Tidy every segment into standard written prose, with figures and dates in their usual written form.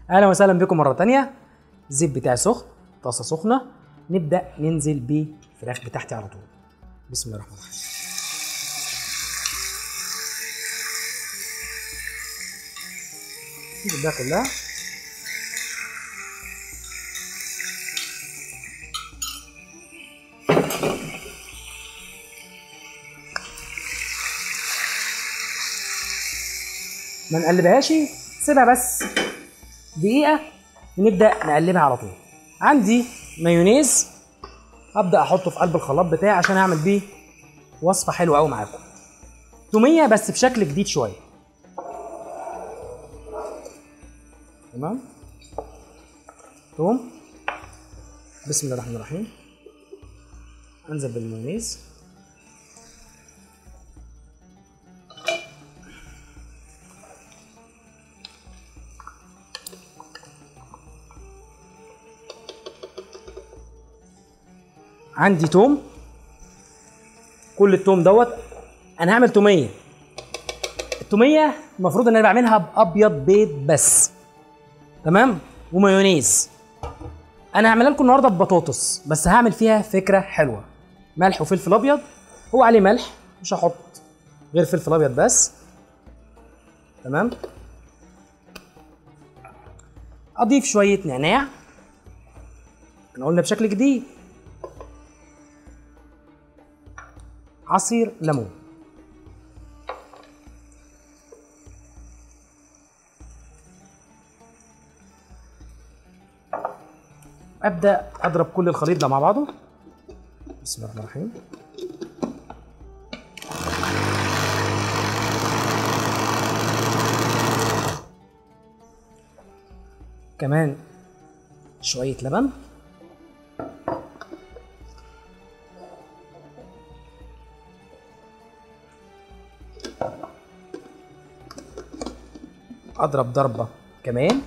اهلا وسهلا بكم مره تانية. الزيت بتاعي سخن، طاسه سخنه، نبدا ننزل بالفراخ بتاعتي على طول. بسم الله الرحمن الرحيم. نجيب ده كلها ما نقلبهاش، سيبها بس دقيقه ونبدا نقلبها على طول. عندي مايونيز هبدا احطه في قلب الخلاط بتاعي عشان اعمل بيه وصفه حلوه قوي معاكم. توميه بس بشكل جديد شويه. تمام، توم. بسم الله الرحمن الرحيم. انزل بالمايونيز، عندي توم. كل التوم دوت انا هعمل توميه. التوميه المفروض ان انا بعملها بابيض بيض بس، تمام، ومايونيز. انا هعملها لكم النهارده ببطاطس بس هعمل فيها فكره حلوه. ملح وفلفل ابيض، هو عليه ملح، مش هحط غير فلفل ابيض بس. تمام، اضيف شويه نعناع، احنا قلنا بشكل جديد. عصير ليمون، ابدا اضرب كل الخليط ده مع بعضه. بسم الله الرحمن الرحيم. كمان شويه لبن، اضرب ضربه كمان.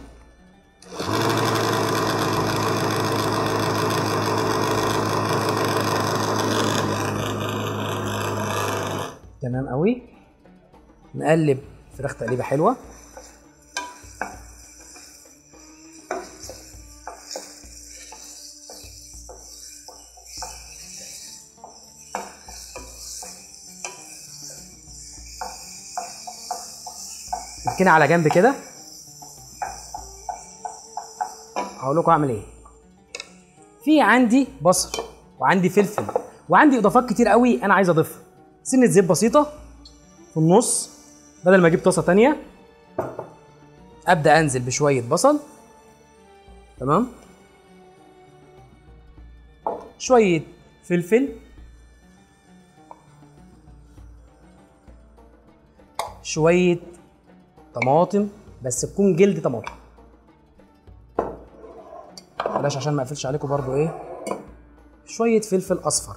تمام قوي. نقلب فراخ تقليبه حلوه. نركنها على جنب كده. هقول لكم اعمل ايه. في عندي بصل وعندي فلفل وعندي اضافات كتير قوي انا عايز اضيفها. سنه زيت بسيطه في النص بدل ما اجيب طاسه تانية. ابدا انزل بشويه بصل، تمام، شويه فلفل، شويه طماطم بس تكون جلد طماطم، بلاش عشان ما اقفلش عليكم برضو ايه. شويه فلفل اصفر،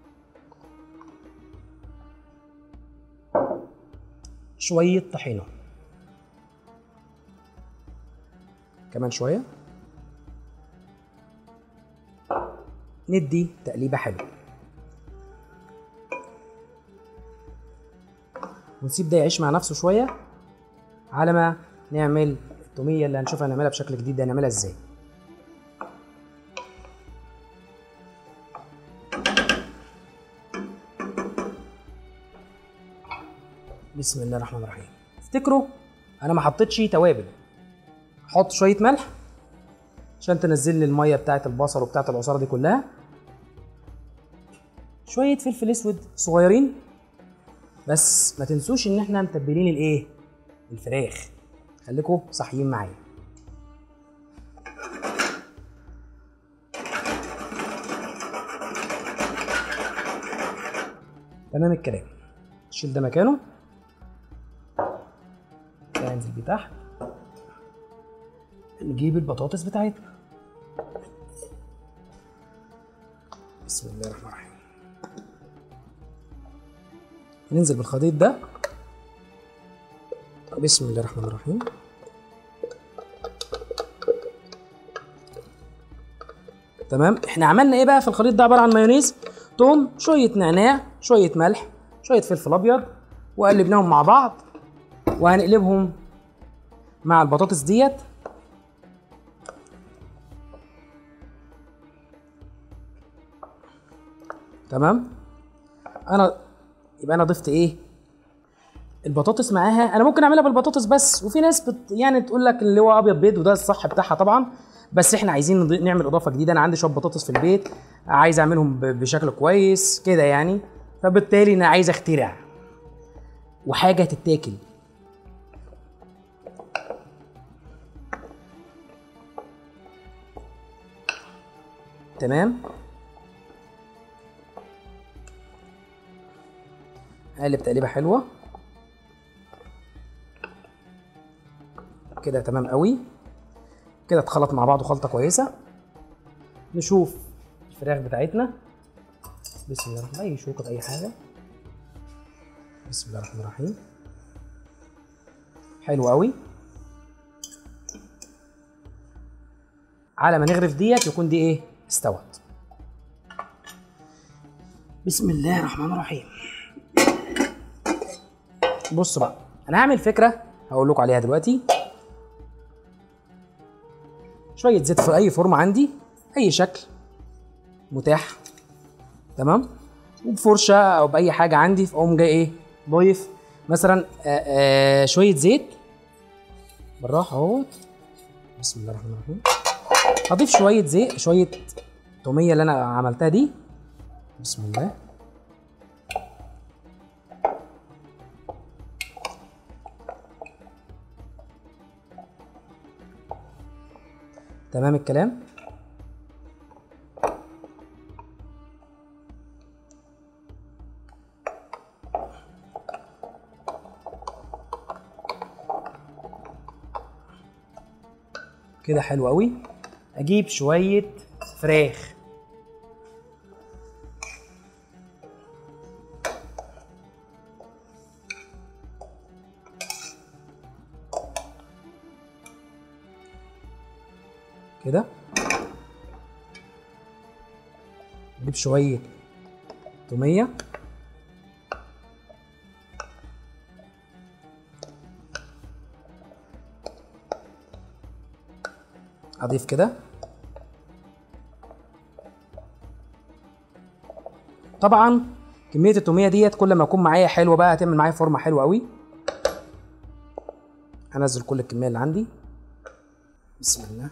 شويه طحينه، كمان شويه. ندي تقليبه حلوه ونسيب ده يعيش مع نفسه شويه على ما نعمل التوميه اللي هنشوفها نعملها بشكل جديد. ده هنعملها ازاي؟ بسم الله الرحمن الرحيم. افتكروا انا ما حطيتش توابل. احط شويه ملح عشان تنزل لي الميه بتاعه البصل وبتاعه العصاره دي كلها. شويه فلفل اسود صغيرين بس ما تنسوش ان احنا متبلين الايه، الفراخ. خليكم صحيين معايا. تمام الكلام. نشيل ده مكانه، ننزل بيه تحت. نجيب البطاطس بتاعتنا. بسم الله الرحمن الرحيم. ننزل بالخليط ده. بسم الله الرحمن الرحيم. تمام. احنا عملنا ايه بقى في الخليط ده؟ عباره عن مايونيز، توم، شويه نعناع، شويه ملح، شويه فلفل ابيض، وقلبناهم مع بعض وهنقلبهم مع البطاطس ديت تمام. يبقى انا ضفت ايه؟ البطاطس معاها. انا ممكن اعملها بالبطاطس بس، وفي ناس يعني تقول لك اللي هو ابيض بيض، وده الصح بتاعها طبعا، بس احنا عايزين نعمل اضافه جديده. انا عندي شويه بطاطس في البيت، عايز اعملهم بشكل كويس كده يعني، فبالتالي انا عايز اخترع وحاجه تتاكل. تمام. اقلب تقليبه حلوه كده، تمام قوي كده، اتخلط مع بعضه خلطه كويسه. نشوف الفراخ بتاعتنا. بسم الله الرحمن الرحيم. اي شوكه باي حاجه. بسم الله الرحمن الرحيم. حلو قوي. على ما نغرف ديت يكون دي ايه؟ استوت. بسم الله الرحمن الرحيم. بص بقى، انا هعمل فكره هقول لكم عليها دلوقتي. شويه زيت في اي فورمه عندي، اي شكل متاح، تمام، وبفرشه او باي حاجه عندي، فاقوم جاي ايه؟ ضايف مثلا شويه زيت بالراحه اهوت. بسم الله الرحمن الرحيم. هضيف شويه زيت، شويه توميه اللي انا عملتها دي. بسم الله. تمام الكلام. كده حلو قوي. اجيب شويه فراخ، كده اجيب شويه توميه، اضيف كده. طبعا كميه التوميه ديت كل ما يكون معايا حلوه بقى هتعمل معايا فورمه حلوه قوي. هنزل كل الكميه اللي عندي. بسم الله.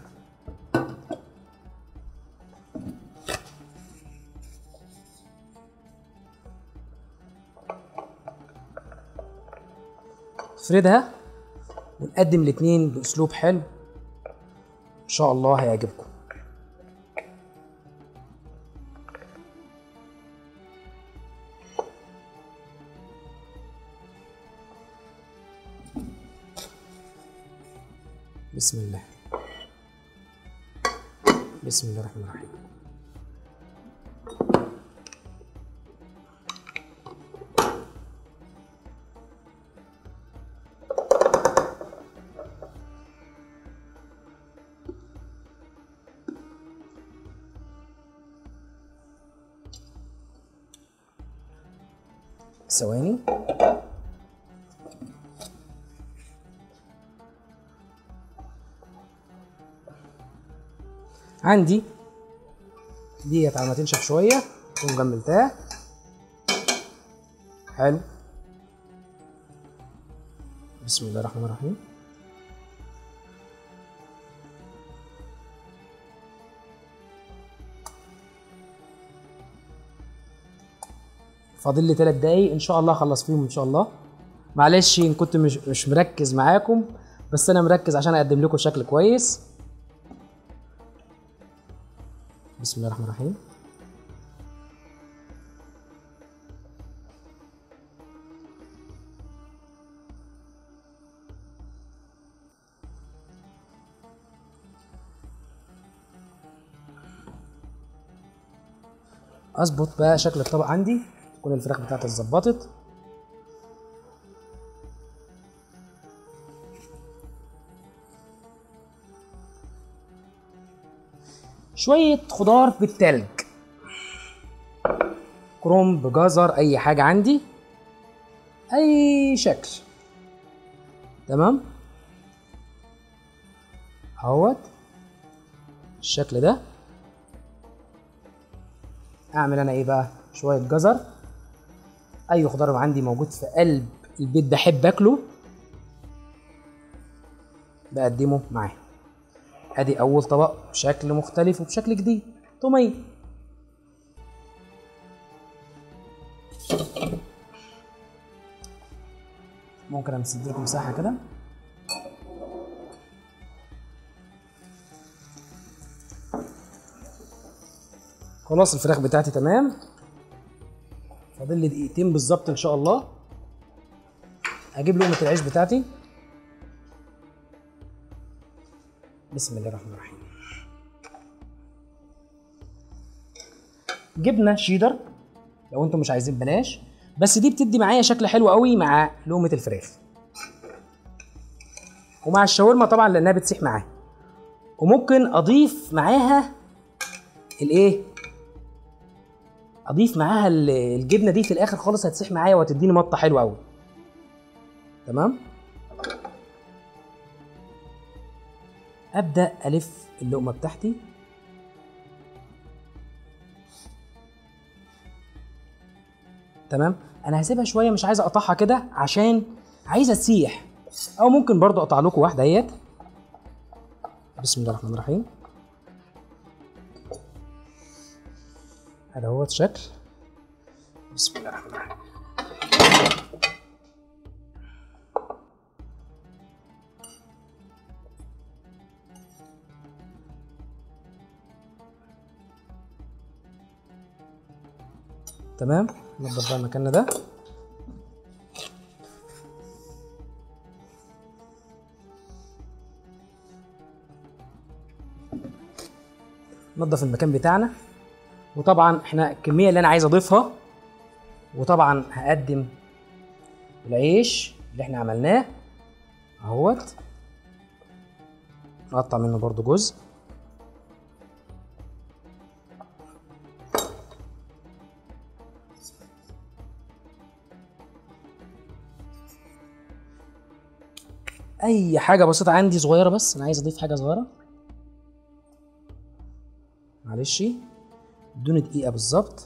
نفردها ونقدم الاتنين باسلوب حلو ان شاء الله هيعجبكم. بسم الله. بسم الله الرحمن الرحيم. ثواني. عندي ديت على ما تنشف شويه اكون جملتها. حلو. بسم الله الرحمن الرحيم. فاضل لي 3 دقايق ان شاء الله اخلص فيهم ان شاء الله. معلش ان كنت مش مركز معاكم، بس انا مركز عشان اقدم لكم شكل كويس. بسم الله الرحمن الرحيم. اظبط بقى شكل الطبق عندي، تكون الفراخ بتاعتي اتظبطت. شوية خضار بالتلج، كرنب، جزر، اي حاجة عندي، اي شكل، تمام اهوت الشكل ده. اعمل انا ايه بقى؟ شويه جزر، اي خضار عندي موجود في قلب البيت بحب اكله بقدمه معاه. ادي اول طبق بشكل مختلف وبشكل جديد، توميه. ممكن امسك لكم مساحه كده. خلاص الفراخ بتاعتي تمام، فاضل لي دقيقتين بالظبط ان شاء الله. اجيب لقمه العيش بتاعتي. بسم الله الرحمن الرحيم. جبنه شيدر لو انتم مش عايزين بلاش، بس دي بتدي معايا شكل حلو قوي مع لقمه الفراخ ومع الشاورما طبعا لانها بتسيح معاها. وممكن اضيف معاها الايه، اضيف معاها الجبنه دي في الاخر خالص، هتسيح معايا وهتديني مطه حلوه قوي. تمام. ابدا الف اللقمه بتاعتي. تمام. انا هسيبها شويه، مش عايز اقطعها كده عشان عايزه تسيح، او ممكن برضو اقطع لكم واحده اهيت. بسم الله الرحمن الرحيم. هذا هو الشكل. بسم الله الرحمن الرحيم. تمام. ننضف بقى مكاننا ده. ننضف المكان بتاعنا. وطبعا احنا الكميه اللي انا عايز اضيفها، وطبعا هقدم العيش اللي احنا عملناه اهوت، نقطع منه برضو جزء. اي حاجه بسيطه عندي صغيره، بس انا عايز اضيف حاجه صغيره، معلش ادوني دقيقه بالظبط.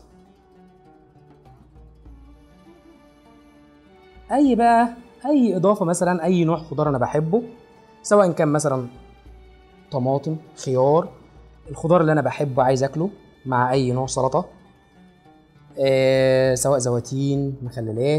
اي اضافه، مثلا اي نوع خضار انا بحبه، سواء كان مثلا طماطم، خيار، الخضار اللي انا بحبه عايز اكله مع اي نوع سلطه، سواء زواتين، مخللات.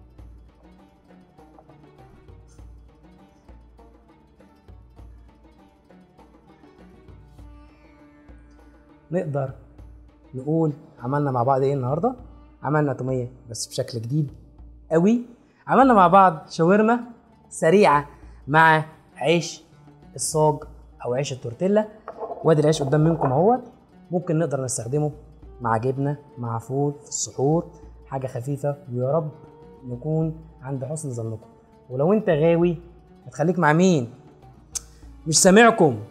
نقدر نقول عملنا مع بعض ايه النهارده؟ عملنا توميه بس بشكل جديد قوي. عملنا مع بعض شاورما سريعه مع عيش الصاج او عيش التورتيلا. وادي العيش قدام منكم اهوت. ممكن نقدر نستخدمه مع جبنه، مع فول في السحور، حاجه خفيفه. ويا رب نكون عند حسن ظنكم. ولو انت غاوي هتخليك مع مين؟ مش سامعكم.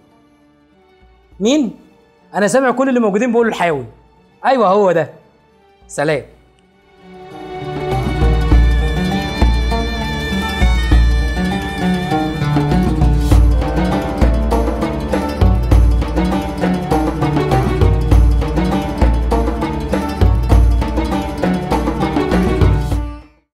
مين؟ انا سامع كل اللي موجودين بيقولوا الحاوي. ايوه هو ده. سلام.